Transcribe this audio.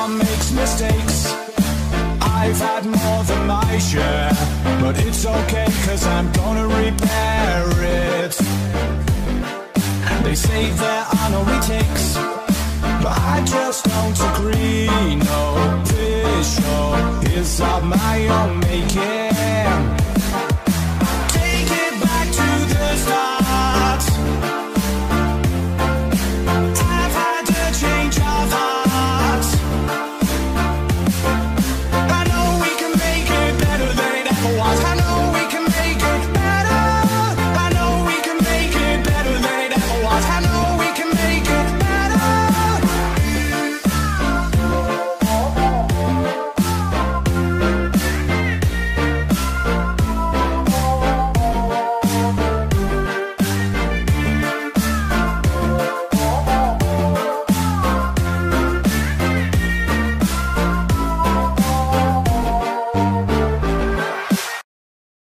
Everyone makes mistakes. I've had more than my share, but it's okay, cause I'm gonna repair it. They say there are no retakes, but I just don't agree. No, this show is of my own making.